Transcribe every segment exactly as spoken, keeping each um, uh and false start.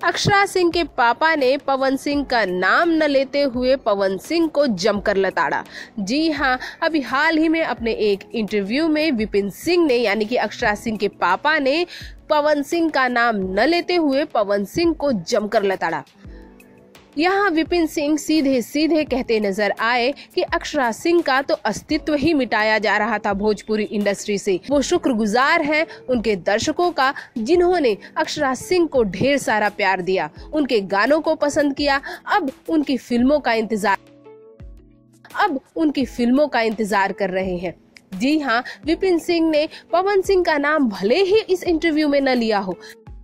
अक्षरा सिंह के पापा ने पवन सिंह का नाम न लेते हुए पवन सिंह को जमकर लताड़ा। जी हाँ, अभी हाल ही में अपने एक इंटरव्यू में विपिन सिंह ने यानी कि अक्षरा सिंह के पापा ने पवन सिंह का नाम न लेते हुए पवन सिंह को जमकर लताड़ा। यहाँ विपिन सिंह सीधे सीधे कहते नजर आए कि अक्षरा सिंह का तो अस्तित्व ही मिटाया जा रहा था भोजपुरी इंडस्ट्री से। वो शुक्रगुजार हैं उनके दर्शकों का जिन्होंने अक्षरा सिंह को ढेर सारा प्यार दिया, उनके गानों को पसंद किया। अब उनकी फिल्मों का इंतजार अब उनकी फिल्मों का इंतजार कर रहे हैं। जी हाँ, विपिन सिंह ने पवन सिंह का नाम भले ही इस इंटरव्यू में न लिया हो,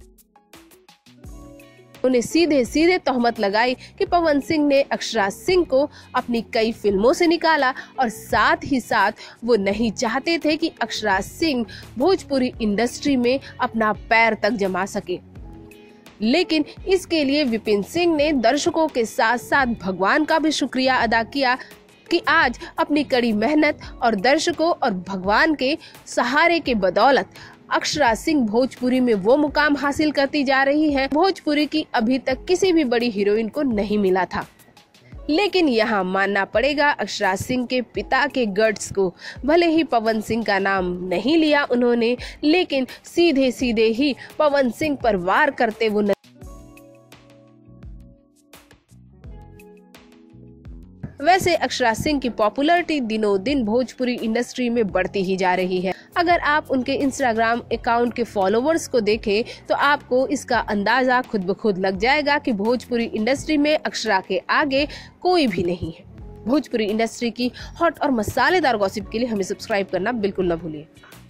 उन्हें सीधे सीधे तोहमत लगाई कि पवन सिंह ने अक्षरा सिंह को अपनी कई फिल्मों से निकाला और साथ ही साथ वो नहीं चाहते थे कि अक्षरा सिंह भोजपुरी इंडस्ट्री में अपना पैर तक जमा सके। लेकिन इसके लिए विपिन सिंह ने दर्शकों के साथ साथ भगवान का भी शुक्रिया अदा किया कि आज अपनी कड़ी मेहनत और दर्शकों और भगवान के सहारे के बदौलत अक्षरा सिंह भोजपुरी में वो मुकाम हासिल करती जा रही है भोजपुरी की अभी तक किसी भी बड़ी हीरोइन को नहीं मिला था। लेकिन यहाँ मानना पड़ेगा अक्षरा सिंह के पिता के गट्स को। भले ही पवन सिंह का नाम नहीं लिया उन्होंने, लेकिन सीधे सीधे ही पवन सिंह पर वार करते वो वैसे अक्षरा सिंह की पॉपुलैरिटी दिनों दिन भोजपुरी इंडस्ट्री में बढ़ती ही जा रही है। अगर आप उनके इंस्टाग्राम अकाउंट के फॉलोवर्स को देखें तो आपको इसका अंदाजा खुद ब खुद लग जाएगा कि भोजपुरी इंडस्ट्री में अक्षरा के आगे कोई भी नहीं है। भोजपुरी इंडस्ट्री की हॉट और मसालेदार गॉसिप के लिए हमें सब्सक्राइब करना बिल्कुल न भूलिए।